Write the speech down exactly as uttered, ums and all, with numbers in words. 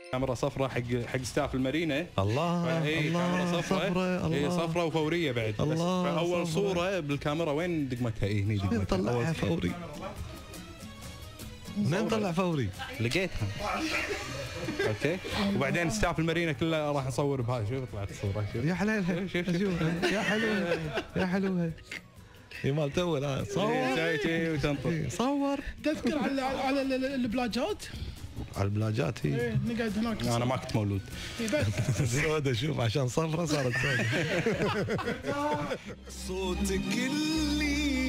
كاميرا صفراء حق حق ستاف المارينا. الله اي الله كاميرا صفراء. اي صفراء وفوريه بعد. بس اول صوره بالكاميرا وين دقمتها؟ اي هني دقمتها. طلعها فوري. من طلع فوري؟ لقيتها. اوكي. وبعدين ستاف المارينا كلها راح نصور بهذا. شوف طلعت الصوره. شوف يا حلالها. شوف شوف يا حلوها يا حلوها. هي مال تو لا صور شيء وتنطر. صور. تذكر على على البلاجات؟ على البلاجات هي. ايه نقعد هناك. انا ما كنت مولود. سودة شوف عشان صفرة صارت سودة. صوتك اللي